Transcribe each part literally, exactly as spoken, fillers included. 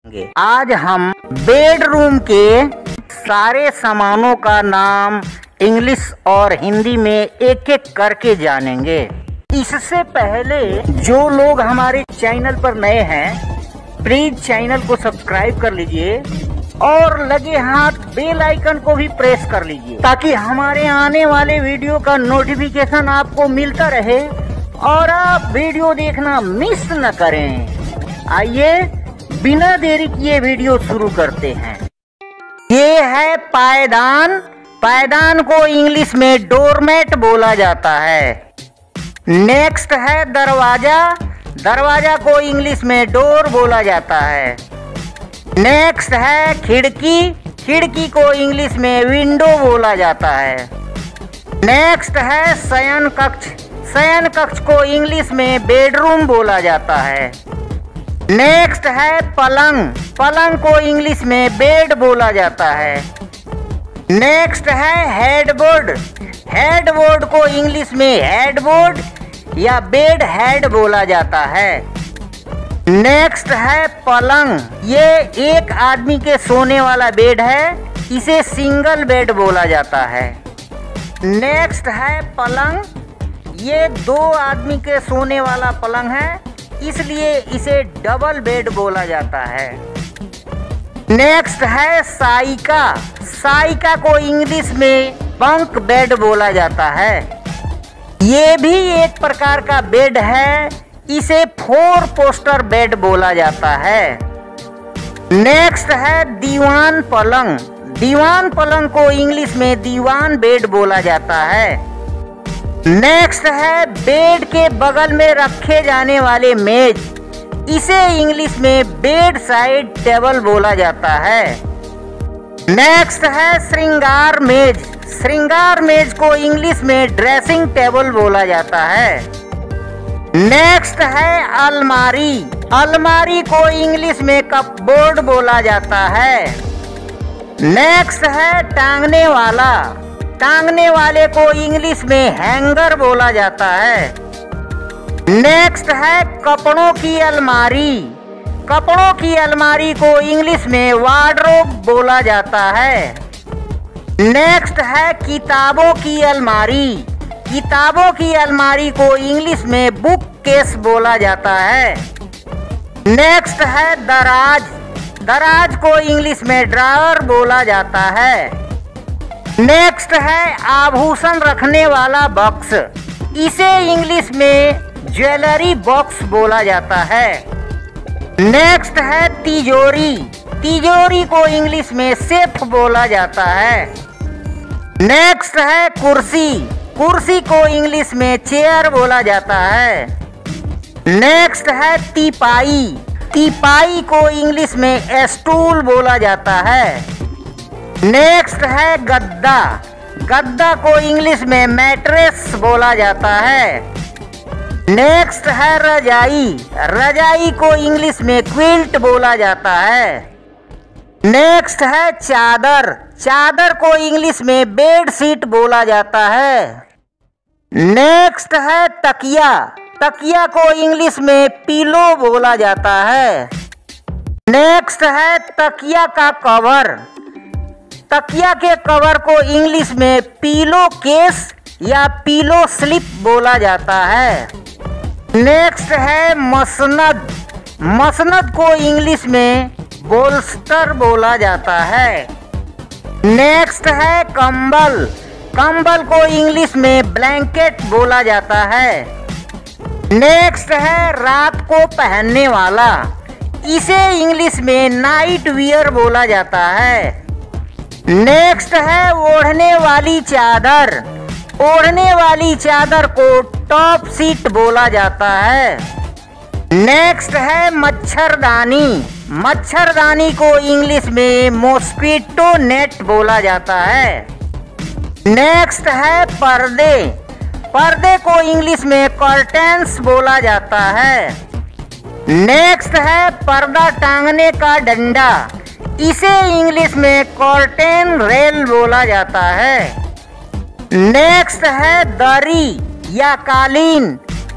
आज हम बेडरूम के सारे सामानों का नाम इंग्लिश और हिंदी में एक एक करके जानेंगे। इससे पहले जो लोग हमारे चैनल पर नए हैं प्लीज चैनल को सब्सक्राइब कर लीजिए और लगे हाथ बेल आइकन को भी प्रेस कर लीजिए ताकि हमारे आने वाले वीडियो का नोटिफिकेशन आपको मिलता रहे और आप वीडियो देखना मिस न करें। आइए बिना देरी किए वीडियो शुरू करते हैं। ये है पायदान। पायदान को इंग्लिश में डोरमेट बोला जाता है। नेक्स्ट है दरवाजा। दरवाजा को इंग्लिश में डोर बोला जाता है। नेक्स्ट है खिड़की। खिड़की को इंग्लिश में विंडो बोला जाता है। नेक्स्ट है शयन कक्ष। शयन कक्ष को इंग्लिश में बेडरूम बोला जाता है। नेक्स्ट है पलंग। पलंग को इंग्लिश में बेड बोला जाता है। नेक्स्ट है हेडबोर्ड। हेडबोर्ड को इंग्लिश में हेडबोर्ड या बेड हेड बोला जाता है। नेक्स्ट है पलंग। ये एक आदमी के सोने वाला बेड है, इसे सिंगल बेड बोला जाता है। नेक्स्ट है पलंग। ये दो आदमी के सोने वाला पलंग है, इसलिए इसे डबल बेड बोला जाता है। नेक्स्ट है साइका। साइका को इंग्लिश में बंक बेड बोला जाता है। ये भी एक प्रकार का बेड है, इसे फोर पोस्टर बेड बोला जाता है। नेक्स्ट है दीवान पलंग। दीवान पलंग को इंग्लिश में दीवान बेड बोला जाता है। नेक्स्ट है बेड के बगल में रखे जाने वाले मेज, इसे इंग्लिश में बेड साइड टेबल बोला जाता है। नेक्स्ट है श्रृंगार मेज। श्रृंगार मेज को इंग्लिश में ड्रेसिंग टेबल बोला जाता है। नेक्स्ट है अलमारी। अलमारी को इंग्लिश में कपबोर्ड बोला जाता है। नेक्स्ट है टांगने वाला। टांगने वाले को इंग्लिश में हैंगर बोला जाता है। नेक्स्ट है कपड़ों की अलमारी। कपड़ों की अलमारी को इंग्लिश में वार्डरोब बोला जाता है। नेक्स्ट है किताबों की अलमारी। किताबों की अलमारी को इंग्लिश में बुक केस बोला जाता है। नेक्स्ट है दराज। दराज को इंग्लिश में ड्रावर बोला जाता है। नेक्स्ट है आभूषण रखने वाला बॉक्स, इसे इंग्लिश में ज्वेलरी बॉक्स बोला जाता है। नेक्स्ट है तिजोरी। तिजोरी को इंग्लिश में सेफ बोला जाता है। नेक्स्ट है कुर्सी। कुर्सी को इंग्लिश में चेयर बोला जाता है। नेक्स्ट है तीपाई। तीपाई को इंग्लिश में स्टूल बोला जाता है। नेक्स्ट है गद्दा। गद्दा को इंग्लिश में मैट्रेस बोला जाता है। नेक्स्ट है रजाई। रजाई को इंग्लिश में क्विल्ट बोला जाता है। नेक्स्ट है चादर। चादर को इंग्लिश में बेड शीट बोला जाता है। नेक्स्ट है तकिया। तकिया को इंग्लिश में पिलो बोला जाता है। नेक्स्ट है तकिया का कवर। तकिया के कवर को इंग्लिश में पीलो केस या पीलो स्लिप बोला जाता है। नेक्स्ट है मसनद। मसनद को इंग्लिश में बोल्स्टर बोला जाता है। नेक्स्ट है कंबल। कंबल को इंग्लिश में ब्लैंकेट बोला जाता है। नेक्स्ट है रात को पहनने वाला, इसे इंग्लिश में नाइट वियर बोला जाता है। नेक्स्ट है ओढ़ने वाली चादर। ओढ़ने वाली चादर को टॉप सीट बोला जाता है। नेक्स्ट है मच्छरदानी। मच्छरदानी को इंग्लिश में मॉस्किटो नेट बोला जाता है। नेक्स्ट है पर्दे। पर्दे को इंग्लिश में कर्टेन्स बोला जाता है। नेक्स्ट है पर्दा टांगने का डंडा, इसे इंग्लिश में कर्टेन रेल बोला जाता है। नेक्स्ट है दरी या कालीन।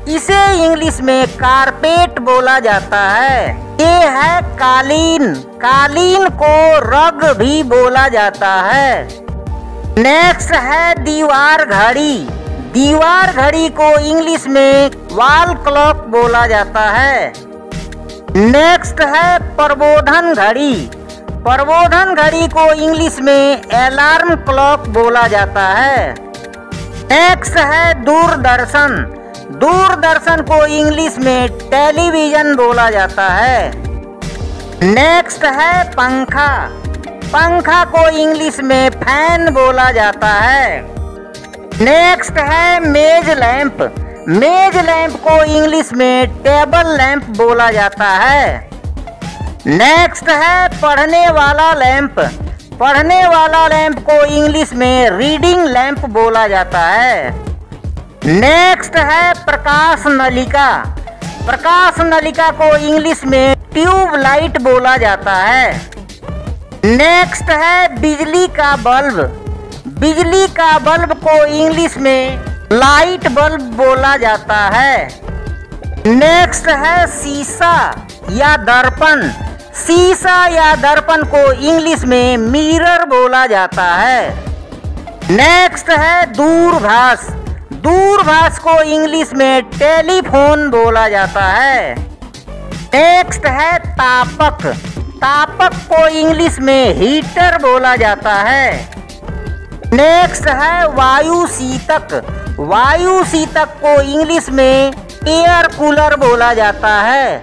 इसे इंग्लिश में कारपेट बोला जाता है। ये है कालीन, कालीन को रग भी बोला जाता है। नेक्स्ट है दीवार घड़ी, दीवार घड़ी को इंग्लिश में वॉल क्लॉक बोला जाता है। नेक्स्ट है प्रबोधन घड़ी, प्रबोधन घड़ी को इंग्लिश में अलार्म क्लॉक बोला जाता है। नेक्स्ट है दूरदर्शन, दूरदर्शन को इंग्लिश में टेलीविजन बोला जाता है। नेक्स्ट है पंखा, पंखा को इंग्लिश में फैन बोला जाता है। नेक्स्ट है मेज लैंप, मेज लैंप को इंग्लिश में टेबल लैंप बोला जाता है। नेक्स्ट है पढ़ने वाला लैंप, पढ़ने वाला लैंप को इंग्लिश में रीडिंग लैंप बोला जाता है। नेक्स्ट है प्रकाश नलिका, प्रकाश नलिका को इंग्लिश में ट्यूब लाइट बोला जाता है। नेक्स्ट है बिजली का बल्ब, बिजली का बल्ब को इंग्लिश में लाइट बल्ब बोला जाता है। नेक्स्ट है शीशा या दर्पण, शीशा या दर्पण को इंग्लिश में मिरर बोला जाता है। नेक्स्ट है दूरभाष, दूरभाष को इंग्लिश में टेलीफोन बोला जाता है। नेक्स्ट है तापक, तापक को इंग्लिश में हीटर बोला जाता है। नेक्स्ट है वायु शीतक, वायु शीतक को इंग्लिश में एयर कूलर बोला जाता है।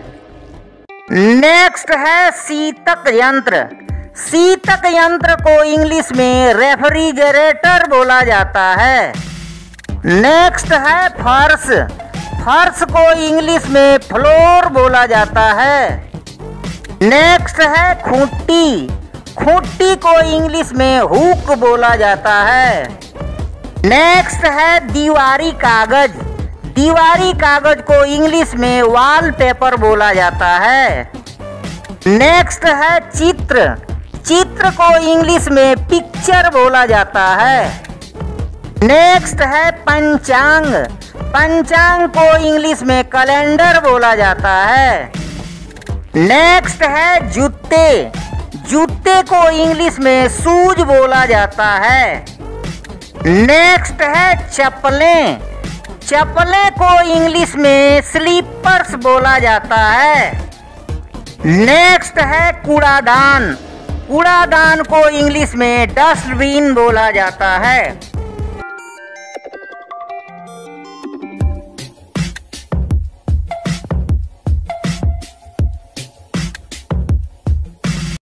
नेक्स्ट है शीतक यंत्र, शीतक यंत्र को इंग्लिश में रेफ्रिजरेटर बोला जाता है। नेक्स्ट है फर्श, फर्श को इंग्लिश में फ्लोर बोला जाता है। नेक्स्ट है खूंटी, खूंटी को इंग्लिश में हुक बोला जाता है। नेक्स्ट है दीवारी कागज, दीवारी कागज को इंग्लिश में वॉलपेपर बोला जाता है। नेक्स्ट है चित्र, चित्र को इंग्लिश में पिक्चर बोला जाता है। नेक्स्ट है पंचांग, पंचांग को इंग्लिश में कैलेंडर बोला जाता है। नेक्स्ट है जूते, जूते को इंग्लिश में शूज बोला जाता है। नेक्स्ट है चप्पलें, चप्पलें को इंग्लिश में स्लीपर्स बोला जाता है। नेक्स्ट है कूड़ादान, कूड़ादान को इंग्लिश में डस्टबिन बोला जाता है।